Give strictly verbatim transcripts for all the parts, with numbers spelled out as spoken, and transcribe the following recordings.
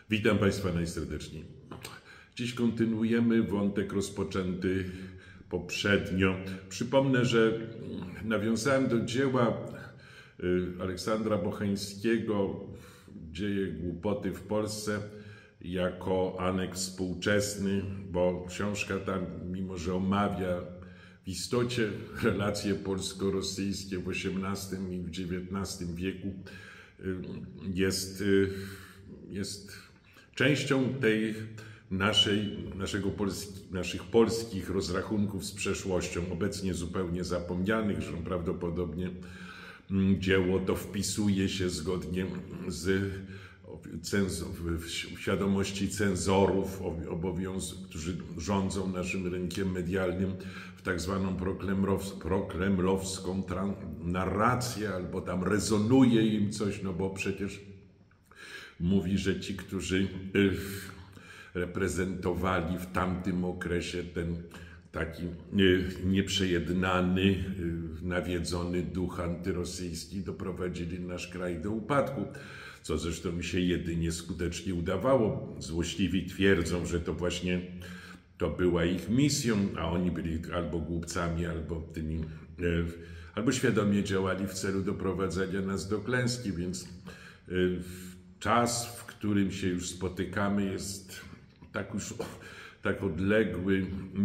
Witam Państwa najserdeczniej. Dziś kontynuujemy wątek rozpoczęty poprzednio. Przypomnę, że nawiązałem do dzieła Aleksandra Bocheńskiego Dzieje głupoty w Polsce jako aneks współczesny, bo książka ta, mimo że omawia w istocie relacje polsko-rosyjskie w osiemnastym i w dziewiętnastym wieku, jest, jest częścią tej naszej, naszego polski, naszych polskich rozrachunków z przeszłością, obecnie zupełnie zapomnianych, że prawdopodobnie dzieło to wpisuje się zgodnie z w świadomości cenzorów, którzy rządzą naszym rynkiem medialnym, w tak zwaną prokremlowską narrację, albo tam rezonuje im coś, no bo przecież mówi, że ci, którzy reprezentowali w tamtym okresie ten taki nieprzejednany, nawiedzony duch antyrosyjski, doprowadzili nasz kraj do upadku, co zresztą mi się jedynie skutecznie udawało. Złośliwi twierdzą, że to właśnie to była ich misją, a oni byli albo głupcami, albo tymi, albo świadomie działali w celu doprowadzenia nas do klęski, więc czas, w którym się już spotykamy, jest tak już tak odległy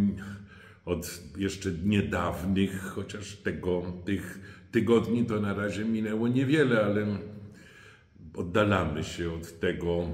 od jeszcze niedawnych, chociaż tego, tych tygodni to na razie minęło niewiele, ale oddalamy się od tego,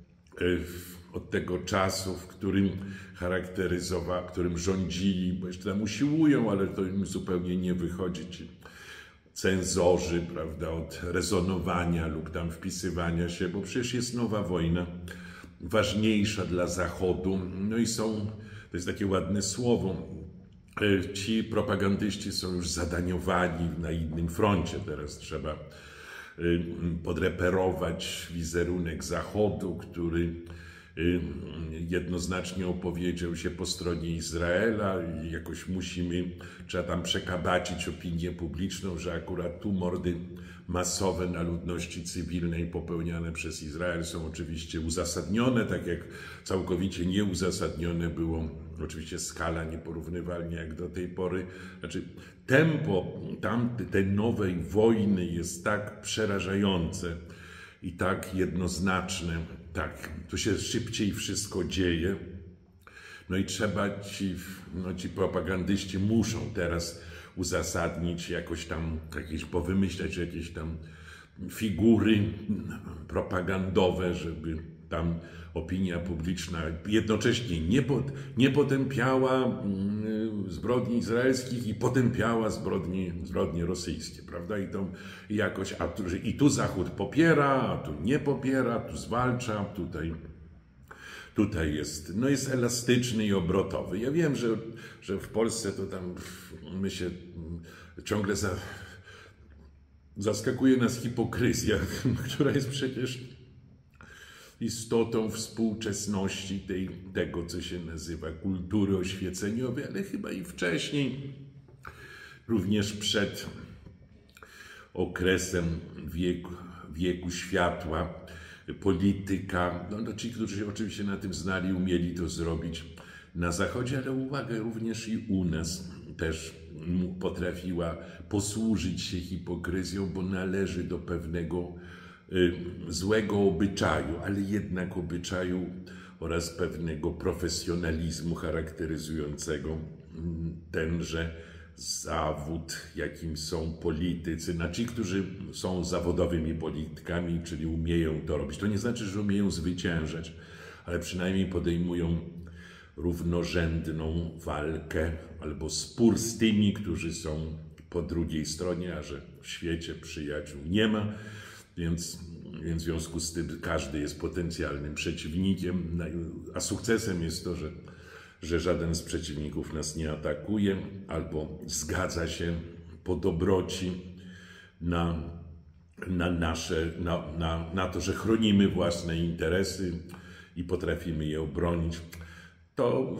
od tego czasu, w którym charakteryzował, którym rządzili, bo jeszcze tam usiłują, ale to im zupełnie nie wychodzi, ci cenzorzy, prawda, od rezonowania lub tam wpisywania się, bo przecież jest nowa wojna, ważniejsza dla Zachodu. No i są, to jest takie ładne słowo, ci propagandyści są już zadaniowani na innym froncie. Teraz trzeba podreperować wizerunek Zachodu, który jednoznacznie opowiedział się po stronie Izraela i jakoś musimy, trzeba tam przekabacić opinię publiczną, że akurat tu mordy masowe na ludności cywilnej popełniane przez Izrael są oczywiście uzasadnione, tak jak całkowicie nieuzasadnione było oczywiście skala nieporównywalnie jak do tej pory. Znaczy tempo tamty, tej nowej wojny jest tak przerażające i tak jednoznaczne, tak, tu się szybciej wszystko dzieje. No i trzeba ci, no ci propagandyści muszą teraz uzasadnić jakoś tam, jakieś powymyślać jakieś tam figury propagandowe, żeby tam opinia publiczna jednocześnie nie, pot, nie potępiała zbrodni izraelskich i potępiała zbrodni, zbrodnie rosyjskie, prawda? I to jakoś, a tu, i tu Zachód popiera, a tu nie popiera, tu zwalcza, tutaj, tutaj jest, no jest elastyczny i obrotowy. Ja wiem, że, że w Polsce to tam my się ciągle za, zaskakuje nas hipokryzja, która jest przecież istotą współczesności tej, tego, co się nazywa kultury oświeceniowej, ale chyba i wcześniej, również przed okresem wieku, wieku światła, polityka, no, no ci, którzy się oczywiście na tym znali, umieli to zrobić na Zachodzie, ale uwaga, również i u nas też potrafiła posłużyć się hipokryzją, bo należy do pewnego złego obyczaju, ale jednak obyczaju oraz pewnego profesjonalizmu charakteryzującego tenże zawód, jakim są politycy, na ci, którzy są zawodowymi politykami, czyli umieją to robić. To nie znaczy, że umieją zwyciężać, ale przynajmniej podejmują równorzędną walkę albo spór z tymi, którzy są po drugiej stronie, a że w świecie przyjaciół nie ma, Więc, więc w związku z tym każdy jest potencjalnym przeciwnikiem, a sukcesem jest to, że, że żaden z przeciwników nas nie atakuje albo zgadza się po dobroci na, na, nasze, na, na, na to, że chronimy własne interesy i potrafimy je obronić. To,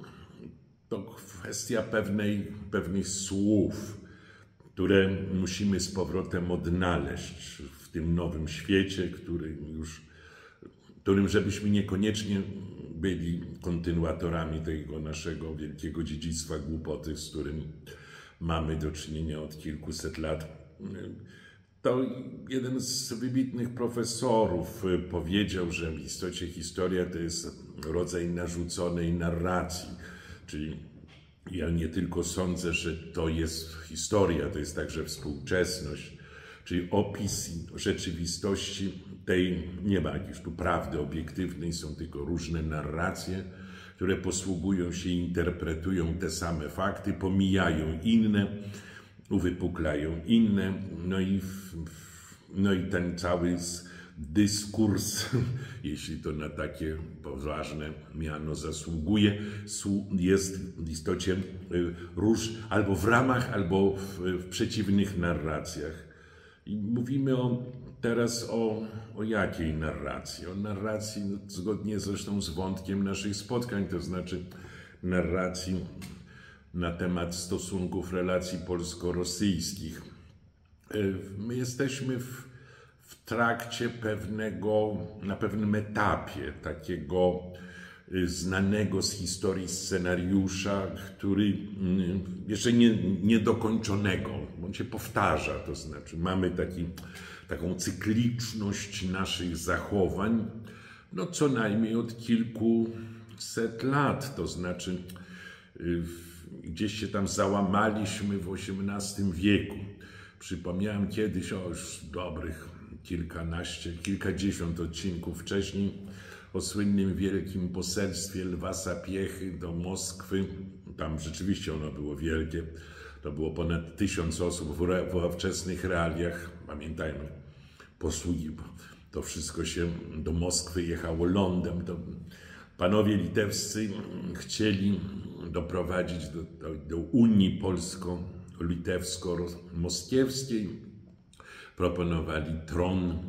to kwestia pewnej, pewnych słów, które musimy z powrotem odnaleźć w tym nowym świecie, który już którym żebyśmy niekoniecznie byli kontynuatorami tego naszego wielkiego dziedzictwa głupoty, z którym mamy do czynienia od kilkuset lat. To jeden z wybitnych profesorów powiedział, że w istocie historia to jest rodzaj narzuconej narracji, czyli ja nie tylko sądzę, że to jest historia, to jest także współczesność, czyli opis rzeczywistości tej, nie ma jakiejś tu prawdy obiektywnej, są tylko różne narracje, które posługują się i interpretują te same fakty, pomijają inne, uwypuklają inne, no i, no i ten cały dyskurs, jeśli to na takie poważne miano zasługuje, jest w istocie róż, albo w ramach, albo w, w przeciwnych narracjach. I mówimy o, teraz o, o jakiej narracji? O narracji, no, zgodnie zresztą z wątkiem naszych spotkań, to znaczy narracji na temat stosunków, relacji polsko-rosyjskich. My jesteśmy w, w trakcie pewnego, na pewnym etapie takiego znanego z historii scenariusza, który jeszcze nie, niedokończonego, on się powtarza, to znaczy mamy taki, taką cykliczność naszych zachowań, no co najmniej od kilkuset lat, to znaczy gdzieś się tam załamaliśmy w osiemnastym wieku. Przypomniałem kiedyś, o już dobrych kilkanaście, kilkadziesiąt odcinków wcześniej, o słynnym wielkim poselstwie Lwa Sapiechy do Moskwy. Tam rzeczywiście ono było wielkie. To było ponad tysiąc osób w, w ówczesnych realiach. Pamiętajmy, posługi, to wszystko się do Moskwy jechało lądem. To panowie litewscy chcieli doprowadzić do, do, do Unii polsko-litewsko-moskiewskiej. Proponowali tron y,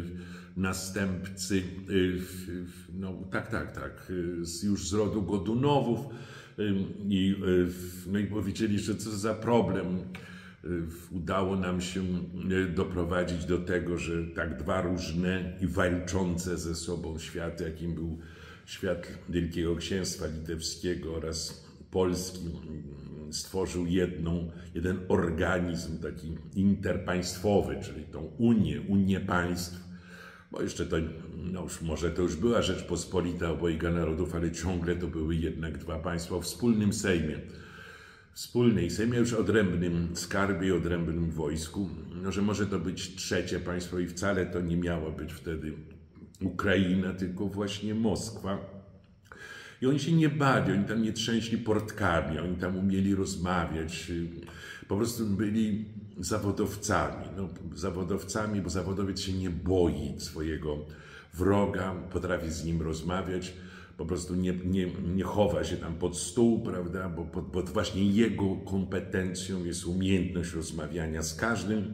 następcy, y, y, no tak, tak, tak, y, już z rodu Godunowów. Y, i, y, no i powiedzieli, że co za problem. Y, udało nam się y, doprowadzić do tego, że tak dwa różne i walczące ze sobą światy, jakim był świat Wielkiego Księstwa Litewskiego oraz Polski, stworzył jedną, jeden organizm taki interpaństwowy, czyli tą Unię, Unię państw, bo jeszcze to, no już może to już była Rzeczpospolita obojga narodów, ale ciągle to były jednak dwa państwa o wspólnym Sejmie, wspólnej Sejmie, już odrębnym skarbie, odrębnym wojsku, no, że może to być trzecie państwo i wcale to nie miało być wtedy Ukraina, tylko właśnie Moskwa. I oni się nie bali, oni tam nie trzęśli portkami, oni tam umieli rozmawiać, po prostu byli zawodowcami. No, zawodowcami, bo zawodowiec się nie boi swojego wroga, potrafi z nim rozmawiać, po prostu nie, nie, nie chowa się tam pod stół, prawda, bo, bo, bo właśnie jego kompetencją jest umiejętność rozmawiania z każdym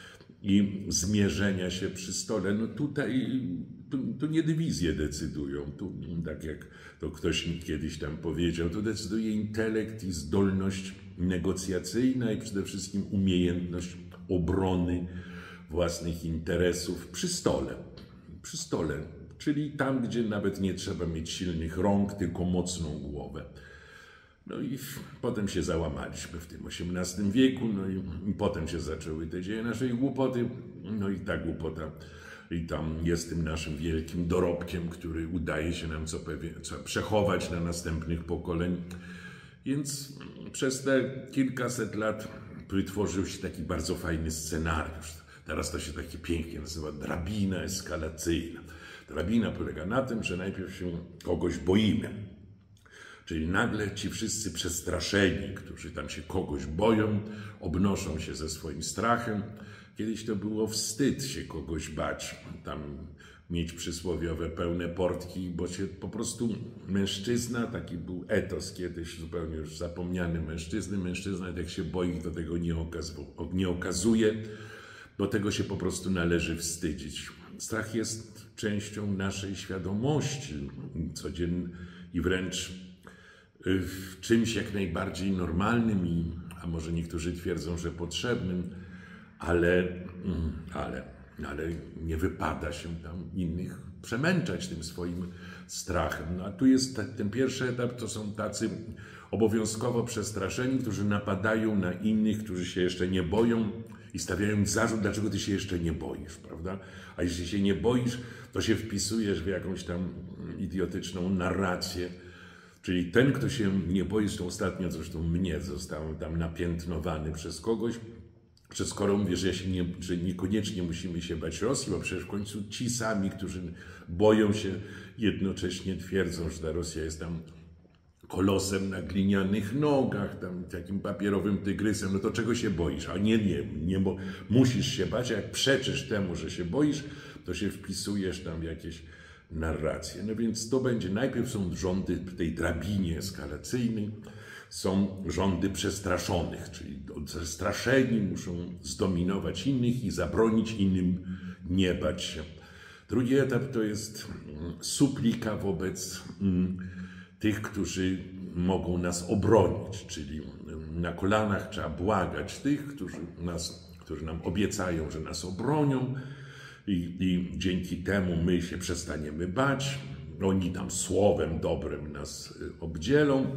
i zmierzenia się przy stole. No tutaj tu, tu nie dywizje decydują, tu tak jak to ktoś kiedyś tam powiedział, to decyduje intelekt i zdolność negocjacyjna i przede wszystkim umiejętność obrony własnych interesów przy stole. Przy stole, czyli tam, gdzie nawet nie trzeba mieć silnych rąk, tylko mocną głowę. No i potem się załamaliśmy w tym osiemnastym wieku, no i, i potem się zaczęły te dzieje naszej głupoty, no i ta głupota i tam jest tym naszym wielkim dorobkiem, który udaje się nam co pewien, co przechować na następnych pokoleń. Więc przez te kilkaset lat wytworzył się taki bardzo fajny scenariusz. Teraz to się takie pięknie nazywa drabina eskalacyjna. Drabina polega na tym, że najpierw się kogoś boimy. Czyli nagle ci wszyscy przestraszeni, którzy tam się kogoś boją, obnoszą się ze swoim strachem. Kiedyś to było wstyd się kogoś bać, tam mieć przysłowiowe pełne portki, bo się po prostu mężczyzna, taki był etos kiedyś, zupełnie już zapomniany mężczyzny, mężczyzna jak się boi, to tego nie, okaz nie okazuje, bo tego się po prostu należy wstydzić. Strach jest częścią naszej świadomości codziennej i wręcz w czymś jak najbardziej normalnym i, a może niektórzy twierdzą, że potrzebnym, ale, ale ale nie wypada się tam innych przemęczać tym swoim strachem. No a tu jest ten, ten pierwszy etap, to są tacy obowiązkowo przestraszeni, którzy napadają na innych, którzy się jeszcze nie boją i stawiają zarzut, dlaczego ty się jeszcze nie boisz, prawda? A jeśli się nie boisz, to się wpisujesz w jakąś tam idiotyczną narrację. Czyli ten, kto się nie boi, zresztą ostatnio zresztą mnie został tam napiętnowany przez kogoś, że skoro mówię, że, ja się nie, że niekoniecznie musimy się bać Rosji, bo przecież w końcu ci sami, którzy boją się, jednocześnie twierdzą, że ta Rosja jest tam kolosem na glinianych nogach, tam takim papierowym tygrysem, no to czego się boisz? A nie, nie, nie, bo musisz się bać, a jak przeczysz temu, że się boisz, to się wpisujesz tam w jakieś narracje. No więc to będzie, najpierw są rządy w tej drabinie eskalacyjnej, są rządy przestraszonych, czyli przestraszeni muszą zdominować innych i zabronić innym nie bać się. Drugi etap to jest suplika wobec tych, którzy mogą nas obronić, czyli na kolanach trzeba błagać tych, którzy, nas, którzy nam obiecają, że nas obronią i, i dzięki temu my się przestaniemy bać, oni tam słowem dobrym nas obdzielą,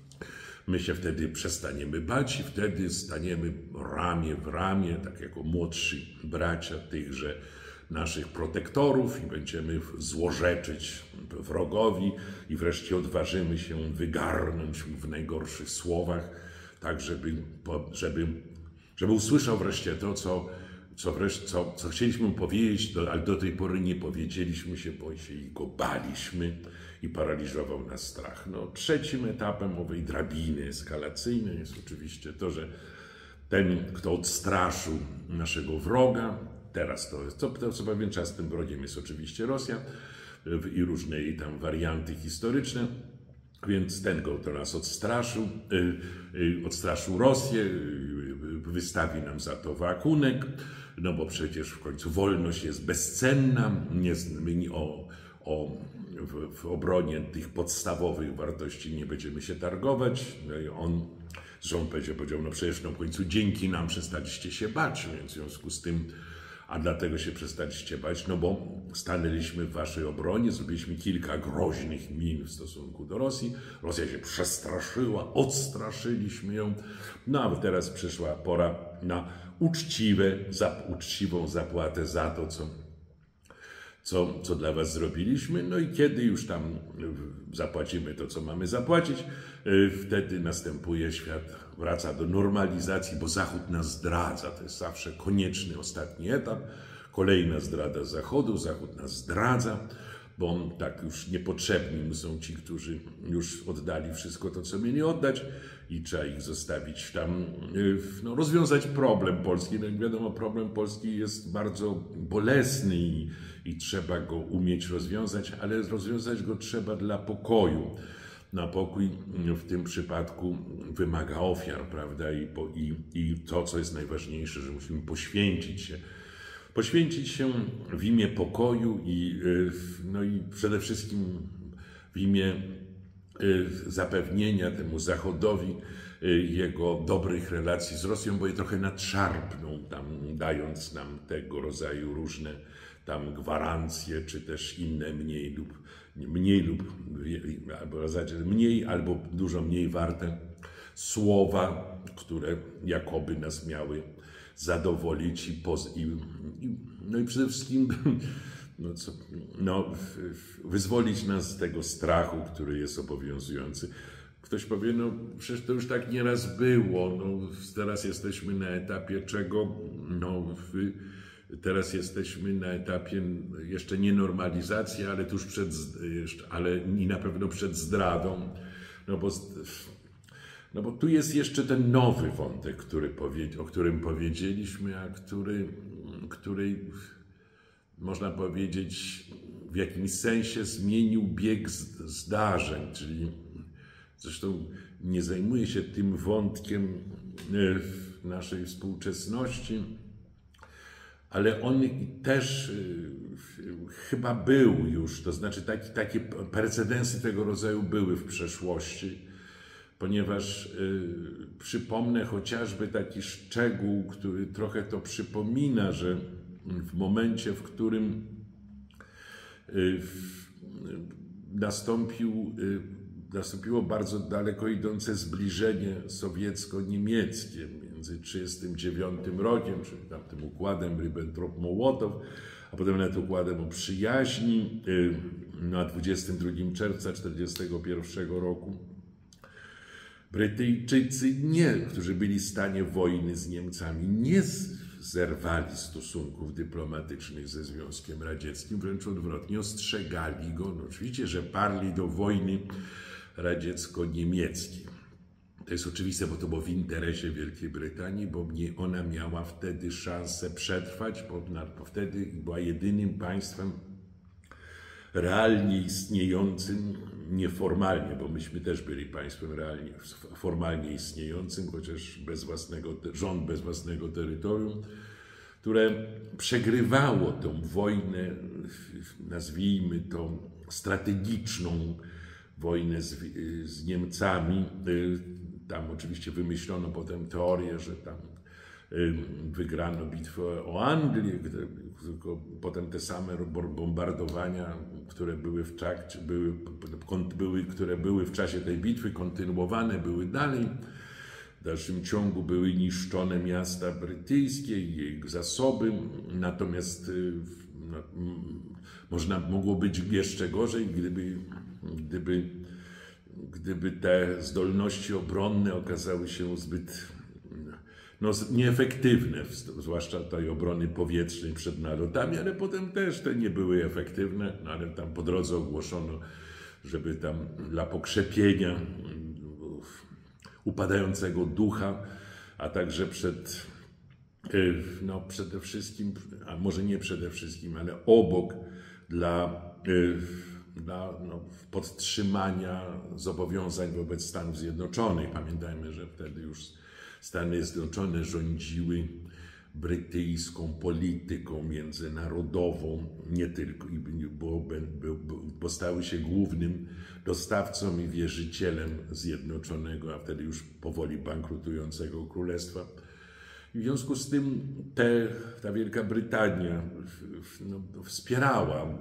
my się wtedy przestaniemy bać i wtedy staniemy ramię w ramię, tak jako młodsi bracia tychże naszych protektorów i będziemy złorzeczyć wrogowi i wreszcie odważymy się wygarnąć w najgorszych słowach, tak żeby, żeby, żeby usłyszał wreszcie to, co, co, wreszcie, co, co chcieliśmy mu powiedzieć, ale do tej pory nie powiedzieliśmy się, bo się go baliśmy i paraliżował nas strach. No, trzecim etapem owej drabiny eskalacyjnej jest oczywiście to, że ten, kto odstraszył naszego wroga, teraz to jest, co, to, co pewien czas tym wrogiem jest oczywiście Rosja i różne jej tam warianty historyczne, więc ten, kto nas odstraszył, odstraszył Rosję, wystawi nam za to wakunek, no bo przecież w końcu wolność jest bezcenna, nie, o, o, w, w obronie tych podstawowych wartości nie będziemy się targować. No i on, zresztą powiedział, powiedział, no przecież no w końcu dzięki nam przestaliście się bać, więc w związku z tym, a dlatego się przestaliście bać, no bo stanęliśmy w waszej obronie, zrobiliśmy kilka groźnych min w stosunku do Rosji. Rosja się przestraszyła, odstraszyliśmy ją. No a teraz przyszła pora na uczciwe, za, uczciwą zapłatę za to, co, co, co dla was zrobiliśmy. No i kiedy już tam zapłacimy to, co mamy zapłacić, wtedy następuje świat, wraca do normalizacji, bo Zachód nas zdradza. To jest zawsze konieczny, ostatni etap. Kolejna zdrada Zachodu. Zachód nas zdradza, bo on tak już niepotrzebni mu są ci, którzy już oddali wszystko to, co mieli oddać i trzeba ich zostawić tam, no, rozwiązać problem Polski. No, jak wiadomo, problem Polski jest bardzo bolesny i, i trzeba go umieć rozwiązać, ale rozwiązać go trzeba dla pokoju. Na pokój w tym przypadku wymaga ofiar, prawda? I, po, i, i to, co jest najważniejsze, że musimy poświęcić się. Poświęcić się w imię pokoju i, no i przede wszystkim w imię zapewnienia temu Zachodowi jego dobrych relacji z Rosją, bo je trochę nadszarpną, tam, dając nam tego rodzaju różne tam gwarancje, czy też inne mniej lub mniej lub albo mniej albo dużo mniej warte słowa, które jakoby nas miały zadowolić i, poz, i, i no i przede wszystkim no co, no, wyzwolić nas z tego strachu, który jest obowiązujący. Ktoś powie, no przecież to już tak nieraz było, no teraz jesteśmy na etapie czego, no w, teraz jesteśmy na etapie jeszcze nie normalizacji, ale tuż przed, ale i na pewno przed zdradą, no bo, no bo tu jest jeszcze ten nowy wątek, który powie, o którym powiedzieliśmy, a który, który można powiedzieć w jakimś sensie zmienił bieg zdarzeń, czyli zresztą nie zajmuję się tym wątkiem w naszej współczesności, ale on też chyba był już, to znaczy taki, takie precedensy tego rodzaju były w przeszłości, ponieważ y, przypomnę chociażby taki szczegół, który trochę to przypomina, że w momencie, w którym nastąpił, nastąpiło bardzo daleko idące zbliżenie sowiecko-niemieckie między trzydziestym dziewiątym rokiem, czyli tamtym układem Ribbentrop-Mołotow, a potem nawet układem o przyjaźni na dwudziestego drugiego czerwca tysiąc dziewięćset czterdziestego pierwszego roku. Brytyjczycy, nie, którzy byli w stanie wojny z Niemcami, nie zerwali stosunków dyplomatycznych ze Związkiem Radzieckim, wręcz odwrotnie, ostrzegali go. No oczywiście, że parli do wojny radziecko-niemieckiej. To jest oczywiste, bo to było w interesie Wielkiej Brytanii, bo ona miała wtedy szansę przetrwać, bo wtedy była jedynym państwem realnie istniejącym, nieformalnie, bo myśmy też byli państwem realnie, formalnie istniejącym, chociaż bez własnego, rząd bez własnego terytorium, które przegrywało tą wojnę, nazwijmy to strategiczną wojnę z, z Niemcami. Tam oczywiście wymyślono potem teorię, że tam wygrano bitwę o Anglię, tylko potem te same bombardowania, które były w trakcie, były, były, które były w czasie tej bitwy, kontynuowane były dalej. W dalszym ciągu były niszczone miasta brytyjskie i ich zasoby, natomiast no, można, mogło być jeszcze gorzej, gdyby, gdyby, gdyby te zdolności obronne okazały się zbyt no, nieefektywne, zwłaszcza tej obrony powietrznej przed nalotami, ale potem też te nie były efektywne, no, ale tam po drodze ogłoszono, żeby tam dla pokrzepienia upadającego ducha, a także przed, no przede wszystkim, a może nie przede wszystkim, ale obok dla, dla no, podtrzymania zobowiązań wobec Stanów Zjednoczonych. Pamiętajmy, że wtedy już Stany Zjednoczone rządziły brytyjską polityką międzynarodową, nie tylko, bo, bo, bo stały się głównym dostawcą i wierzycielem Zjednoczonego, a wtedy już powoli bankrutującego królestwa. W związku z tym te, ta Wielka Brytania no, wspierała,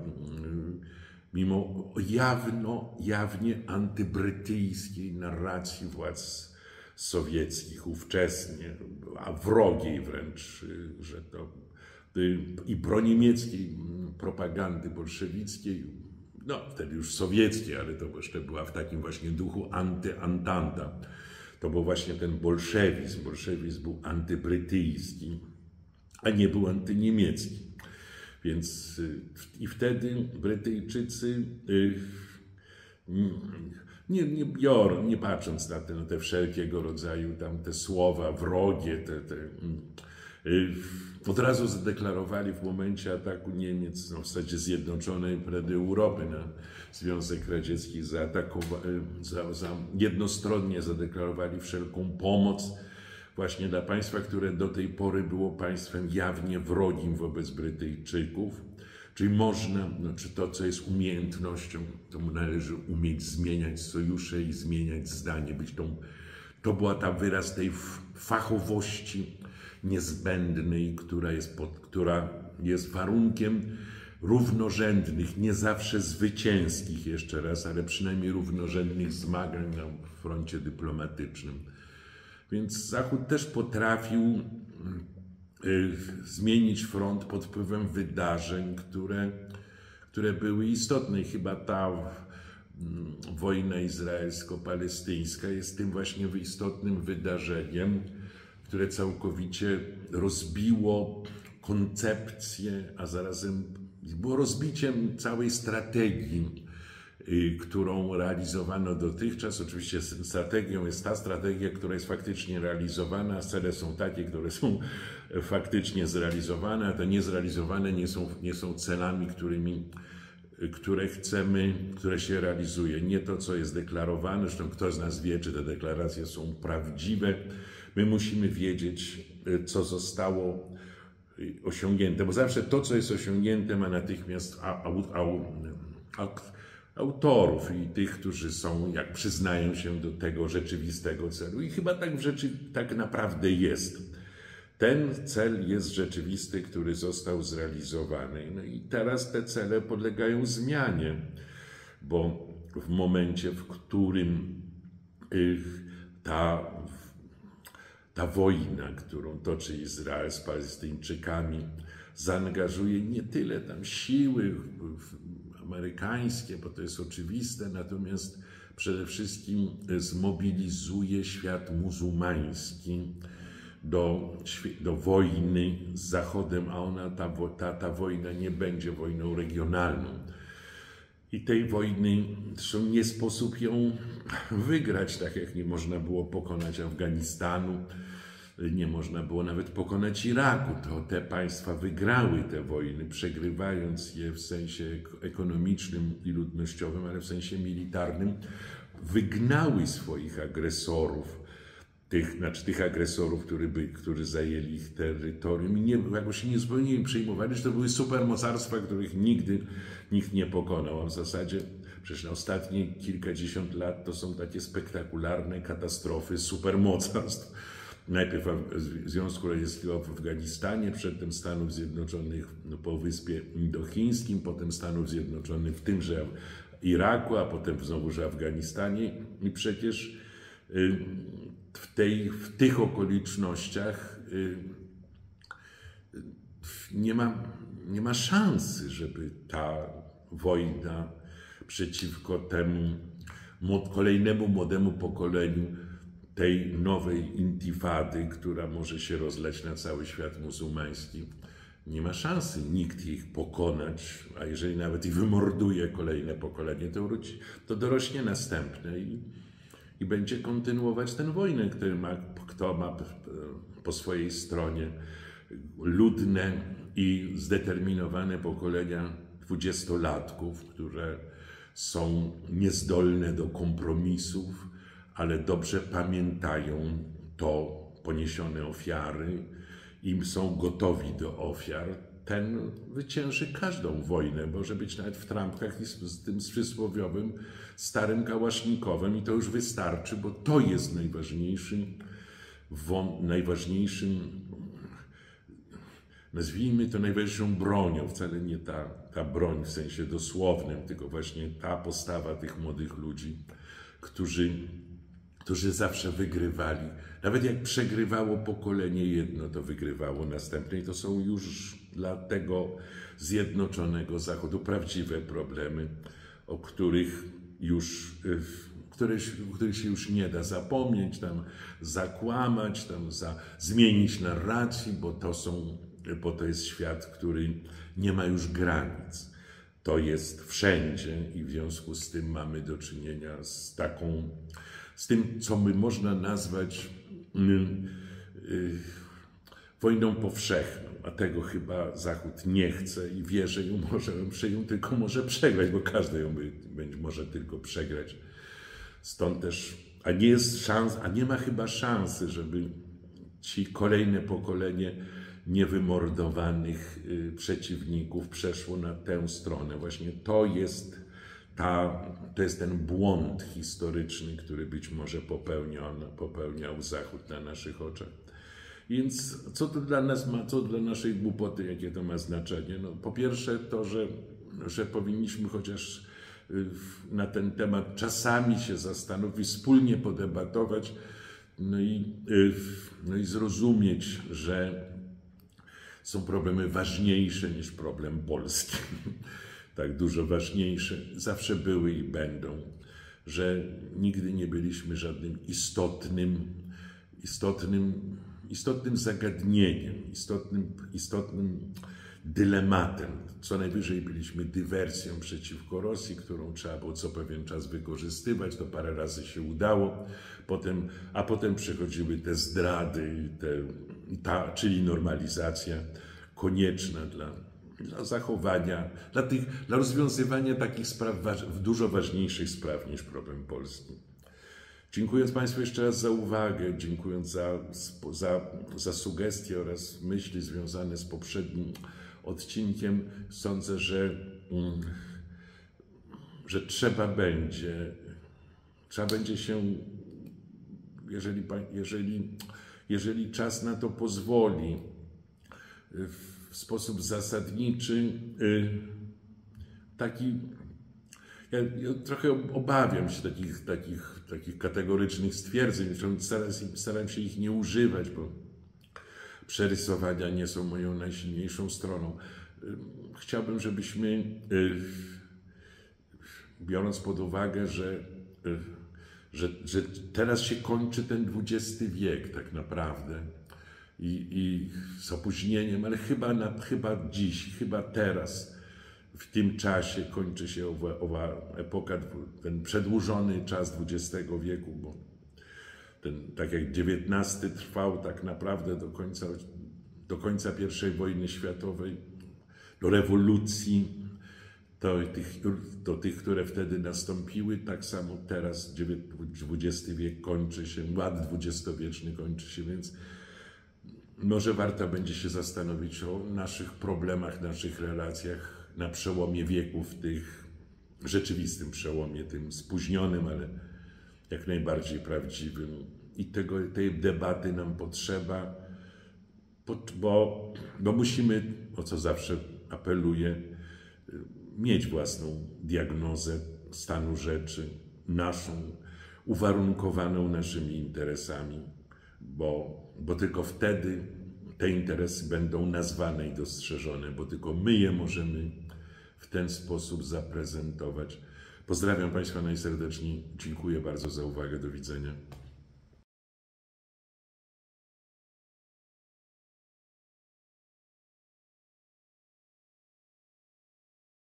mimo jawno, jawnie antybrytyjskiej narracji władz sowieckich ówczesnie, a wrogiej wręcz, że to i proniemieckiej propagandy bolszewickiej, no wtedy już sowieckiej, ale to jeszcze była w takim właśnie duchu antyantanta. To był właśnie ten bolszewizm. Bolszewizm był antybrytyjski, a nie był antyniemiecki. Więc i wtedy Brytyjczycy nie, nie biorą, nie patrząc na te, na te wszelkiego rodzaju tam te słowa wrogie, te, te, od razu zadeklarowali w momencie ataku Niemiec, no w zasadzie Zjednoczonej Rady Europy na Związek Radziecki, zaatakowali, za, za jednostronnie zadeklarowali wszelką pomoc właśnie dla państwa, które do tej pory było państwem jawnie wrogim wobec Brytyjczyków. Czyli można, znaczy to, co jest umiejętnością, to mu należy umieć zmieniać sojusze i zmieniać zdanie. Być tą, to była ta wyraz tej fachowości niezbędnej, która jest, pod, która jest warunkiem równorzędnych, nie zawsze zwycięskich jeszcze raz, ale przynajmniej równorzędnych zmagań na froncie dyplomatycznym. Więc Zachód też potrafił zmienić front pod wpływem wydarzeń, które, które były istotne. I chyba ta wojna izraelsko-palestyńska jest tym właśnie istotnym wydarzeniem, które całkowicie rozbiło koncepcję, a zarazem było rozbiciem całej strategii, którą realizowano dotychczas. Oczywiście strategią jest ta strategia, która jest faktycznie realizowana, a cele są takie, które są faktycznie zrealizowane, a te niezrealizowane nie są, nie są celami, którymi, które chcemy, które się realizuje. Nie to, co jest deklarowane, zresztą kto z nas wie, czy te deklaracje są prawdziwe. My musimy wiedzieć, co zostało osiągnięte, bo zawsze to, co jest osiągnięte, ma natychmiast au, au, au, autorów i tych, którzy są, jak przyznają się do tego rzeczywistego celu. I chyba tak w rzeczy tak naprawdę jest. Ten cel jest rzeczywisty, który został zrealizowany. No i teraz te cele podlegają zmianie, bo w momencie, w którym ta, ta wojna, którą toczy Izrael z Palestyńczykami, zaangażuje nie tyle tam siły amerykańskie, bo to jest oczywiste, natomiast przede wszystkim zmobilizuje świat muzułmański do, do wojny z Zachodem, a ona, ta, ta, ta wojna nie będzie wojną regionalną. I tej wojny zresztą nie sposób ją wygrać, tak jak nie można było pokonać Afganistanu, nie można było nawet pokonać Iraku. To te państwa wygrały te wojny, przegrywając je w sensie ekonomicznym i ludnościowym, ale w sensie militarnym wygnały swoich agresorów, tych, znaczy tych agresorów, którzy, by, którzy zajęli ich terytorium i nie, jakoś nie zupełnie im przejmowali, że to były supermocarstwa, których nigdy nikt nie pokonał. A w zasadzie przecież na ostatnie kilkadziesiąt lat to są takie spektakularne katastrofy supermocarstw. Najpierw Związku Radzieckiego w Afganistanie, przedtem Stanów Zjednoczonych no, po Wyspie Indochińskim, potem Stanów Zjednoczonych w tymże Iraku, a potem znowuż w Afganistanie. I przecież w, tej, w tych okolicznościach nie ma, nie ma szansy, żeby ta wojna przeciwko temu kolejnemu młodemu pokoleniu tej nowej intifady, która może się rozleć na cały świat muzułmański, nie ma szansy nikt ich pokonać, a jeżeli nawet i wymorduje kolejne pokolenie, to, wróci, to dorośnie następne i, i będzie kontynuować tę wojnę, który ma, kto ma po swojej stronie ludne i zdeterminowane pokolenia dwudziestolatków, które są niezdolne do kompromisów, ale dobrze pamiętają to poniesione ofiary i są gotowi do ofiar. Ten wycięży każdą wojnę, może być nawet w trampkach i z, z tym przysłowiowym starym kałasznikowem i to już wystarczy, bo to jest najważniejszym, wą, najważniejszym nazwijmy to najważniejszą bronią, wcale nie ta, ta broń w sensie dosłownym, tylko właśnie ta postawa tych młodych ludzi, którzy którzy zawsze wygrywali. Nawet jak przegrywało pokolenie jedno, to wygrywało następne. I to są już dla tego zjednoczonego Zachodu prawdziwe problemy, o których już, które, których się już nie da zapomnieć, tam zakłamać, tam za, zmienić narracji, bo to są, bo to jest świat, który nie ma już granic. To jest wszędzie i w związku z tym mamy do czynienia z taką z tym, co by można nazwać y, y, wojną powszechną, a tego chyba Zachód nie chce i wie, że ją może, że ją tylko może przegrać, bo każdy ją by, będzie może tylko przegrać. Stąd też, a nie jest szans, a nie ma chyba szansy, żeby ci kolejne pokolenie niewymordowanych y, przeciwników przeszło na tę stronę. Właśnie to jest Ta, to jest ten błąd historyczny, który być może popełniał, popełniał Zachód na naszych oczach. Więc co to dla nas ma, co dla naszej głupoty, jakie to ma znaczenie? No, po pierwsze to, że, że powinniśmy chociaż na ten temat czasami się zastanowić, wspólnie podebatować, no i, no i zrozumieć, że są problemy ważniejsze niż problem polski. Tak dużo ważniejsze, zawsze były i będą, że nigdy nie byliśmy żadnym istotnym, istotnym, istotnym zagadnieniem, istotnym, istotnym dylematem. Co najwyżej byliśmy dywersją przeciwko Rosji, którą trzeba było co pewien czas wykorzystywać, to parę razy się udało, potem, a potem przychodziły te zdrady, te, ta, czyli normalizacja konieczna dla dla zachowania, dla, tych, dla rozwiązywania takich spraw, dużo ważniejszych spraw niż problem polski. Dziękując Państwu jeszcze raz za uwagę, dziękując za, za, za sugestie oraz myśli związane z poprzednim odcinkiem, sądzę, że, że trzeba będzie, trzeba będzie się, jeżeli, jeżeli jeżeli czas na to pozwoli, w sposób zasadniczy, taki, ja, ja trochę obawiam się takich, takich, takich kategorycznych stwierdzeń, staram, staram się ich nie używać, bo przerysowania nie są moją najsilniejszą stroną. Chciałbym, żebyśmy, biorąc pod uwagę, że, że, że teraz się kończy ten dwudziesty wiek tak naprawdę i, i z opóźnieniem, ale chyba, na, chyba dziś, chyba teraz, w tym czasie kończy się owa, owa epoka, ten przedłużony czas dwudziestego wieku, bo ten, tak jak dziewiętnasty trwał tak naprawdę do końca, do końca pierwszej wojny światowej, do rewolucji, do tych, do tych, które wtedy nastąpiły, tak samo teraz dwudziesty wiek kończy się, ład dwudziestowieczny kończy się, więc może warto będzie się zastanowić o naszych problemach, naszych relacjach na przełomie wieków, tych rzeczywistym przełomie, tym spóźnionym, ale jak najbardziej prawdziwym. I tego, tej debaty nam potrzeba, bo, bo musimy, o co zawsze apeluję, mieć własną diagnozę stanu rzeczy, naszą, uwarunkowaną naszymi interesami, bo, bo tylko wtedy te interesy będą nazwane i dostrzeżone, bo tylko my je możemy w ten sposób zaprezentować. Pozdrawiam Państwa najserdeczniej. Dziękuję bardzo za uwagę. Do widzenia.